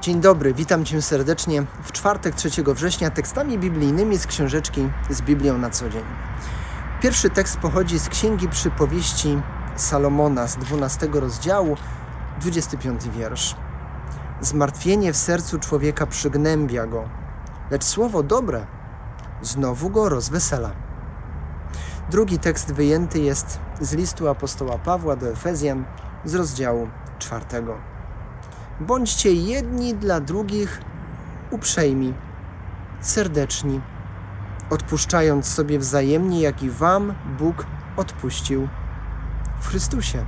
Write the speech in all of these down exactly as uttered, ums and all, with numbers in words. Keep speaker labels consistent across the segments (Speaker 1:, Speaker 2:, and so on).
Speaker 1: Dzień dobry, witam Cię serdecznie w czwartek trzeciego września tekstami biblijnymi z książeczki z Biblią na co dzień. Pierwszy tekst pochodzi z Księgi Przypowieści Salomona z dwunastego rozdziału, dwudziesty piąty wiersz. Zmartwienie w sercu człowieka przygnębia go, lecz słowo dobre znowu go rozwesela. Drugi tekst wyjęty jest z listu apostoła Pawła do Efezjan z rozdziału czwartego. Bądźcie jedni dla drugich uprzejmi, serdeczni, odpuszczając sobie wzajemnie, jak i wam Bóg odpuścił w Chrystusie.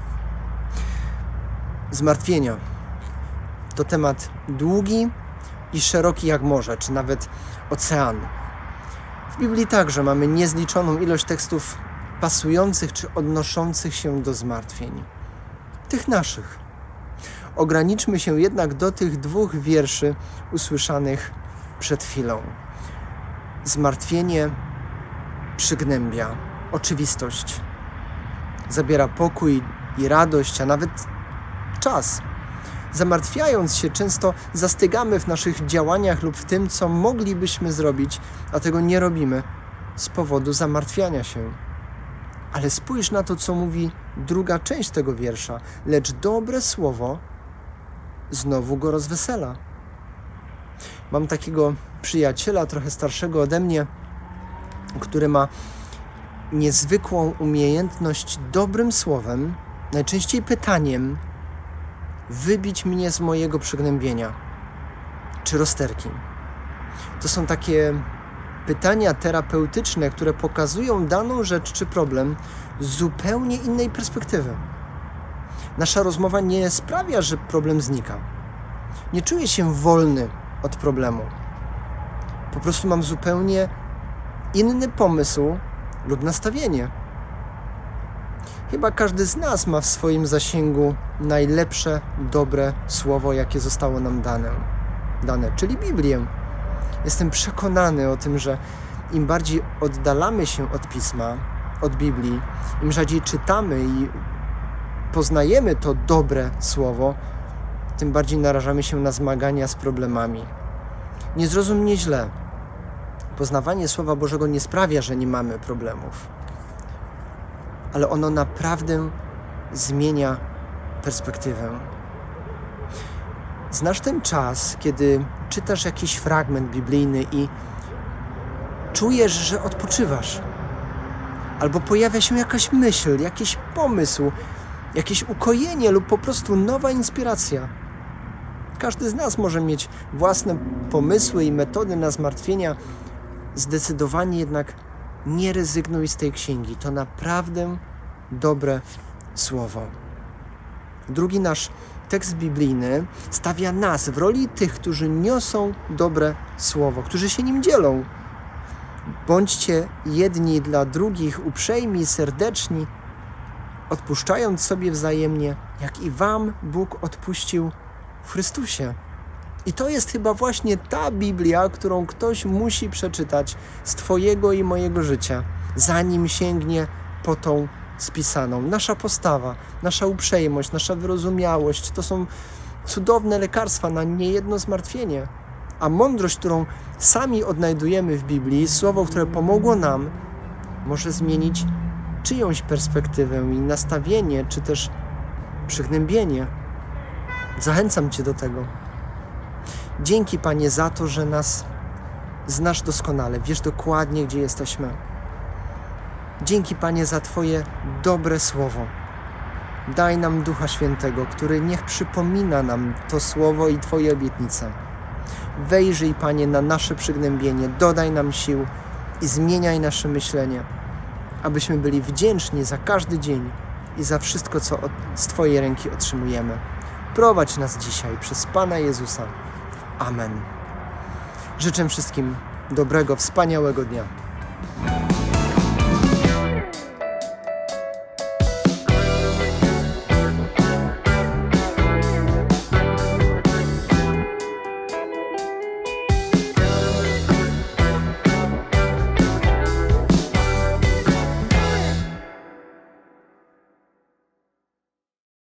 Speaker 1: Zmartwienia to temat długi i szeroki jak morze, czy nawet ocean. W Biblii także mamy niezliczoną ilość tekstów pasujących czy odnoszących się do zmartwień. Tych naszych. Ograniczmy się jednak do tych dwóch wierszy usłyszanych przed chwilą. Zmartwienie przygnębia oczywistość. Zabiera pokój i radość, a nawet czas. Zamartwiając się, często zastygamy w naszych działaniach lub w tym, co moglibyśmy zrobić, a tego nie robimy z powodu zamartwiania się. Ale spójrz na to, co mówi druga część tego wiersza. Lecz dobre słowo znowu go rozwesela. Mam takiego przyjaciela, trochę starszego ode mnie, który ma niezwykłą umiejętność dobrym słowem, najczęściej pytaniem, wybić mnie z mojego przygnębienia czy rozterki. To są takie pytania terapeutyczne, które pokazują daną rzecz czy problem z zupełnie innej perspektywy. Nasza rozmowa nie sprawia, że problem znika. Nie czuję się wolny od problemu. Po prostu mam zupełnie inny pomysł lub nastawienie. Chyba każdy z nas ma w swoim zasięgu najlepsze, dobre słowo, jakie zostało nam dane, dane, czyli Biblię. Jestem przekonany o tym, że im bardziej oddalamy się od Pisma, od Biblii, im rzadziej czytamy i poznajemy to dobre słowo, tym bardziej narażamy się na zmagania z problemami. Nie zrozum mnie źle. Poznawanie Słowa Bożego nie sprawia, że nie mamy problemów. Ale ono naprawdę zmienia perspektywę. Znasz ten czas, kiedy czytasz jakiś fragment biblijny i czujesz, że odpoczywasz. Albo pojawia się jakaś myśl, jakiś pomysł, jakieś ukojenie lub po prostu nowa inspiracja. Każdy z nas może mieć własne pomysły i metody na zmartwienia. Zdecydowanie jednak nie rezygnuj z tej księgi. To naprawdę dobre słowo. Drugi nasz tekst biblijny stawia nas w roli tych, którzy niosą dobre słowo, którzy się nim dzielą. Bądźcie jedni dla drugich uprzejmi, serdeczni, odpuszczając sobie wzajemnie, jak i wam Bóg odpuścił w Chrystusie. I to jest chyba właśnie ta Biblia, którą ktoś musi przeczytać z twojego i mojego życia, zanim sięgnie po tą spisaną. Nasza postawa, nasza uprzejmość, nasza wyrozumiałość to są cudowne lekarstwa na niejedno zmartwienie. A mądrość, którą sami odnajdujemy w Biblii, słowo, które pomogło nam, może zmienić czyjąś perspektywę i nastawienie, czy też przygnębienie. Zachęcam Cię do tego. Dzięki, Panie, za to, że nas znasz doskonale, wiesz dokładnie, gdzie jesteśmy. Dzięki, Panie, za Twoje dobre słowo. Daj nam Ducha Świętego, który niech przypomina nam to słowo i Twoje obietnice. Wejrzyj, Panie, na nasze przygnębienie, dodaj nam sił i zmieniaj nasze myślenie, abyśmy byli wdzięczni za każdy dzień i za wszystko, co od, z Twojej ręki otrzymujemy. Prowadź nas dzisiaj przez Pana Jezusa. Amen. Życzę wszystkim dobrego, wspaniałego dnia.